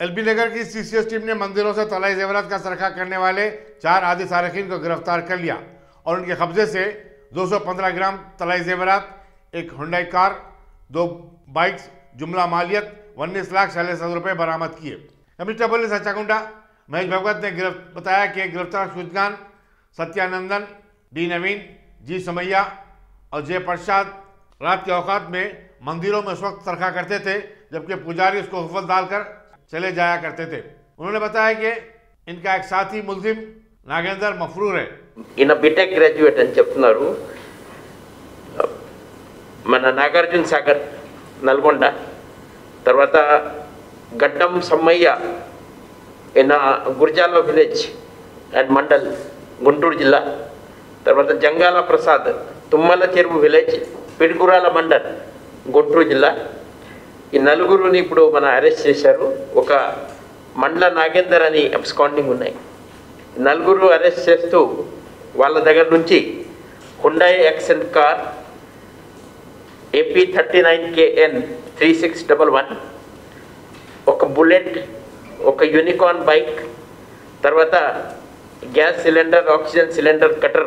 LB नगर की CCS team ने मंदिरों से तलाई जेवरात का सरखा करने वाले 4 आदि सारखीन को गिरफ्तार कर लिया और उनके कब्जे से 215 ग्राम तलाई जेवरात, एक हुंडई कार, 2 बाइक्स, जुमला मालियत 19,46,000 रुपये बरामद किए। कमिश्नर पुलिस हचाकुंडा महेश भगवत ने बताया कि गिरफ्तार सुजगान, सत्यानंदन, डी नवीन, जी समैया और जय प्रसाद रात के औकात में मंदिरों में उस वक्त सरखा करते थे जबकि पुजारी उसको हुफ्फत डालकर चले जाया करते थे। उन्होंने बताया कि इनका एक साथी मुल्जिम नागेंद्र मफरूर है। इन बीटेक ग्रेजुएट అని చెప్తున్నారు। మన నాగార్జున సాగర్ నల్గొండ, తర్వాత Gaddam Sammaiah in Gurazala village and mandal Guntur జిల్లా, తర్వాత జంగాల ప్రసాద్ తుమ్మల చెరువు విలేజ్ పిడుగురాల మండల్ గుంటూరు జిల్లా। ఈ నలుగురుని ఇప్పుడు మన అరెస్ట్ చేశారు। ఒక మండల నాగేందర్ అని అబ్స్కాండింగ్ ఉన్నాయి। నలుగురు అరెస్ట్ చేస్తూ వాళ్ళ దగ్గర నుంచి హుండాయ్ యాక్సెంట్ కార్ AP39KN 3611, ఒక బుల్లెట్, ఒక యూనికార్న్ బైక్, తర్వాత gas cylinder, oxygen cylinder, cutter,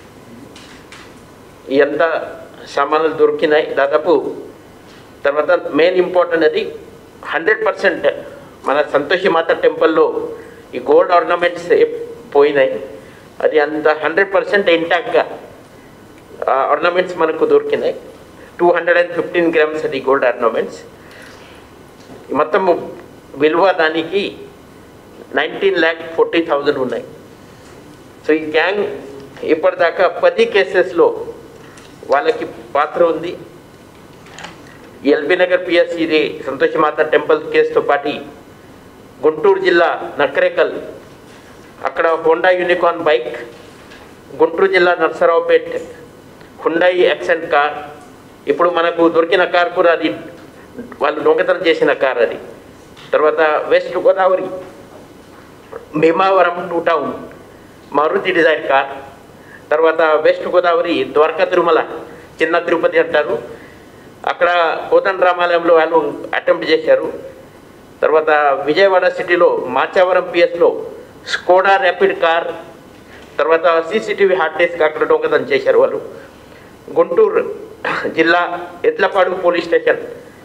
ఇదంతా సామాన్లు దొరికినాయి దాదాపు। తర్వాత మెయిన్ ఇంపార్టెంట్ అది 100% మన సంతోషి మాత టెంపుల్లో ఈ గోల్డ్ ఆర్నమెంట్స్ పోయినాయి, అది అంత 100% ఇంటాక్ట్గా ఆర్నమెంట్స్ మనకు దొరికినాయి। 215 గ్రామ్స్ అది గోల్డ్ ఆర్నమెంట్స్। మొత్తం విలువ దానికి 19,40,000 ఉన్నాయి। సో ఈ గ్యాంగ్ ఇప్పటిదాకా 10 కేసెస్లో వాళ్ళకి పాత్ర ఉంది। ఎల్బీ నగర్ పిఎస్సి సంతోషి మాత టెంపుల్ కేసుతో పాటు గుంటూరు జిల్లా నకరేకల్ అక్కడ హోండా యూనికార్న్ బైక్, గుంటూరు జిల్లా నర్సరావుపేట్ హుండాయి యాక్సెంట్ కార్, ఇప్పుడు మనకు దొరికిన కార్ కూడా అది వాళ్ళు దొంగతనం చేసిన కార్ అది। తర్వాత West Godavari Bhimavaram 2 town Maruti Dzire car, తర్వాత వెస్ట్ గోదావరి ద్వారకా తిరుమల చిన్న తిరుపతి అంటారు, అక్కడ కోదండ రామాలయంలో వాళ్ళు అటెంప్ట్ చేశారు। తర్వాత విజయవాడ సిటీలో మాచావరం పిఎస్లో స్కోడా ర్యాపిడ్ కార్, తర్వాత సీసీటీవీ హార్డ్ డిస్క్ అక్కడ దొంగతనం చేశారు వాళ్ళు। గుంటూరు జిల్లా Edlapadu police station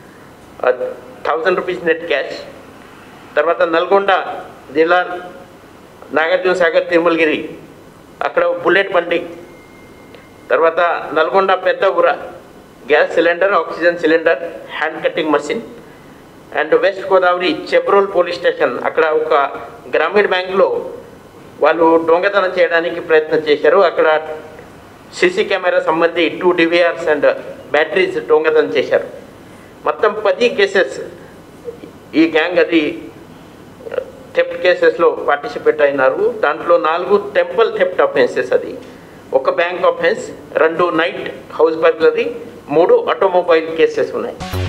1,000 rupees net cash, తర్వాత నల్గొండ జిల్లా నాగార్జున సాగర్ తిరుమలగిరి అక్కడ బుల్లెట్ బండి, తర్వాత నల్గొండ పెద్ద ఊర gas cylinder, oxygen cylinder, hand cutting machine, and West Godavari Chebrolu police station అక్కడ ఒక గ్రామీణ బ్యాంకులో వాళ్ళు దొంగతనం చేయడానికి ప్రయత్నం చేశారు, అక్కడ సీసీ కెమెరా సంబంధి 2 DVRs అండ్ బ్యాటరీస్ దొంగతనం చేశారు। మొత్తం 10 కేసెస్ ఈ గ్యాంగ్ అది థెఫ్ట్ కేసెస్లో పార్టిసిపేట్ అయినారు। దాంట్లో 4 టెంపుల్ థెఫ్ట్ అఫెన్సెస్, అది ఒక bank offence, 2 night house burglary, 3 automobile cases ఉన్నాయి।